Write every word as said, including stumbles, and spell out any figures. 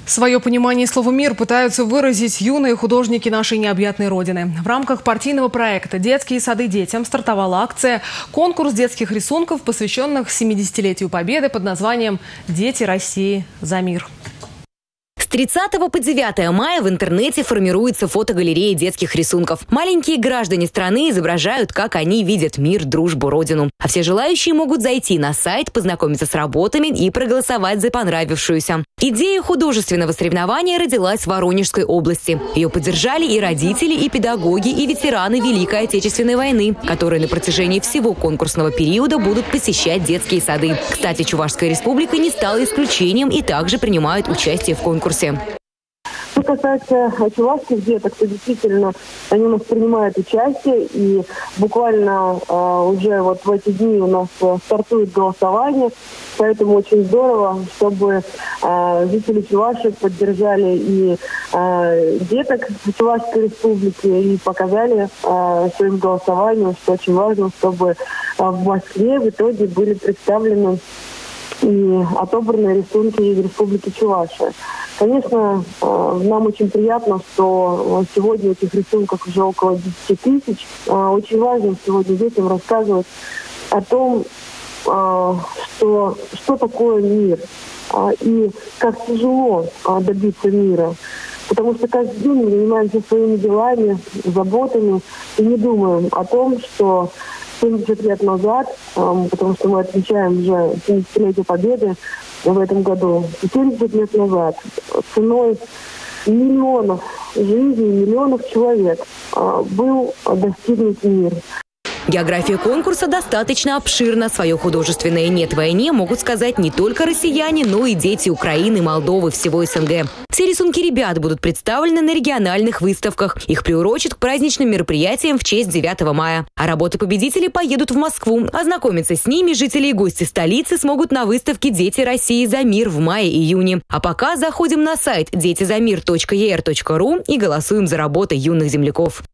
Свое понимание слова «мир» пытаются выразить юные художники нашей необъятной родины. В рамках партийного проекта «Детские сады детям» стартовала акция «Конкурс детских рисунков», посвященных семидесятилетию Победы под названием «Дети России за мир». С тридцатого по девятое мая в интернете формируется фотогалерея детских рисунков. Маленькие граждане страны изображают, как они видят мир, дружбу, родину. А все желающие могут зайти на сайт, познакомиться с работами и проголосовать за понравившуюся. Идея художественного соревнования родилась в Воронежской области. Ее поддержали и родители, и педагоги, и ветераны Великой Отечественной войны, которые на протяжении всего конкурсного периода будут посещать детские сады. Кстати, Чувашская республика не стала исключением и также принимает участие в конкурсе. Что касается чувашских деток, то действительно они у нас принимают участие, и буквально э, уже вот в эти дни у нас стартует голосование, поэтому очень здорово, чтобы э, жители Чувашии поддержали и э, деток в Чувашской республике и показали э, своим голосованием, что очень важно, чтобы э, в Москве в итоге были представлены и отобранные рисунки из Республики Чувашия. Конечно, нам очень приятно, что сегодня этих рисунков уже около десяти тысяч. Очень важно сегодня детям рассказывать о том, что, что такое мир и как тяжело добиться мира. Потому что каждый день мы занимаемся своими делами, заботами и не думаем о том, что семьдесят лет назад, потому что мы отмечаем уже семидесятилетие Победы в этом году, семьдесят лет назад ценой миллионов жизней, миллионов человек был достигнут мир. География конкурса достаточно обширна. Свое художественное «нет» войне могут сказать не только россияне, но и дети Украины, Молдовы, всего СНГ. Все рисунки ребят будут представлены на региональных выставках. Их приурочат к праздничным мероприятиям в честь девятого мая. А работы победителей поедут в Москву. Ознакомиться с ними жители и гости столицы смогут на выставке «Дети России за мир» в мае-июне. А пока заходим на сайт дети за мир точка е эр точка ру и голосуем за работы юных земляков.